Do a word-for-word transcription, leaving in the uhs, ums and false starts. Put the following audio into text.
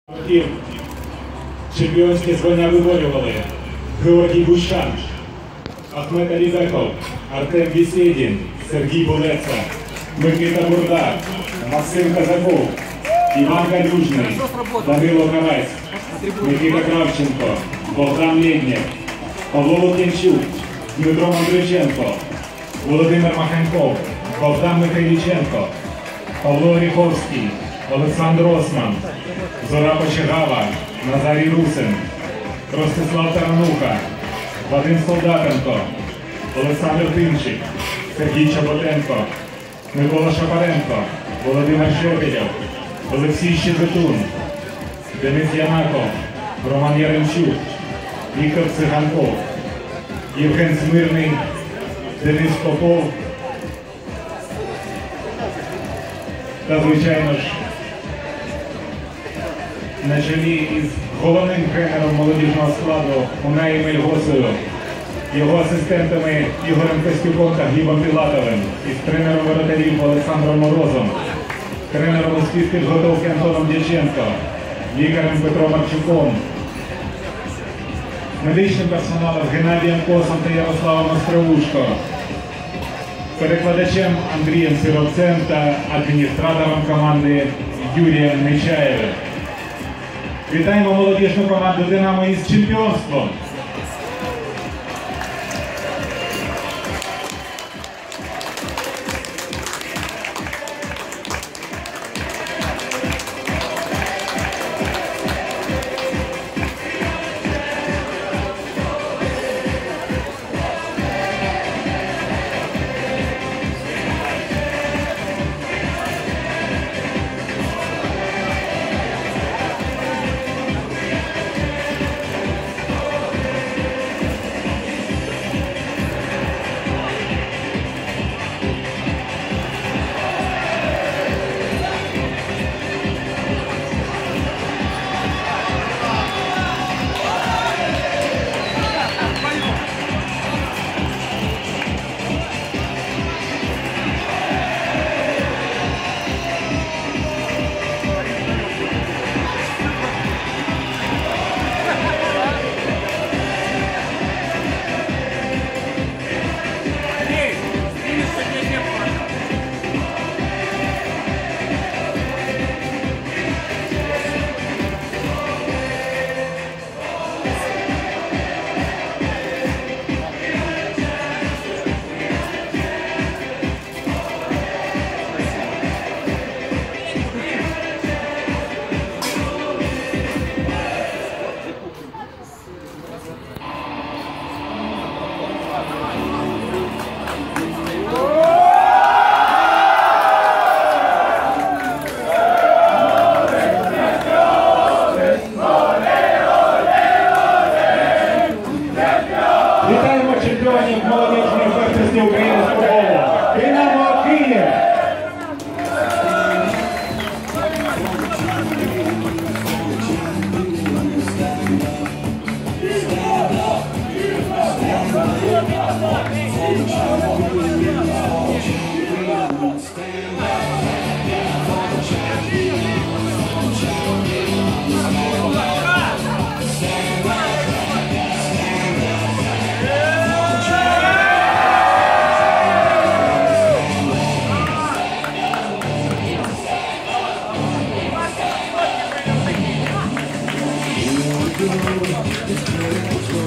Чемпіонське звання виборювали Георгій Бущан, Ахмед Алібеков, Артем Бєсєдін, Сергій Булеца, Микита Бурда, Максим Казаков, Іван Калюжний, Данило Карась, Микита Кравченко, Богдан Лєднєв, Павло Лук'янчук, Дмитро Мандриченко, Володимир Маханьков, Богдан Михайліченко, Павло Оріховський, Олександр Осман, Зора Почегава, Назарій Русин, Ростислав Тарануха, Вадим Солдатенко, Олександр Тимчик, Сергій Чоботенко, Микола Шапаренко, Володимир Шепелєв, Олексій Щебетун, Денис Янаков, Роман Яремчук, Віктор Циганков, Євген Смирний, Денис Попов та, звичайно ж, на чолі із головним тренером молодіжного складу Унаєм Ельгосою, його асистентами Ігорем Костюком та Глібом Пілатовим, із тренером воротарів Олександром Морозом, тренером у співпідготовки Антоном Дяченко, лікарем Петром Марчуком, медичним персоналом Геннадієм Косом та Ярославом Островушко, перекладачем Андрієм Сировцем та адміністратором команди Юрієм Нечаєвим. Вітаємо молодіжну команду «Динамо» із чемпіонством! Вітаємо чемпіонів молодіжної першості України з футболу. «Динамо» Київ! It's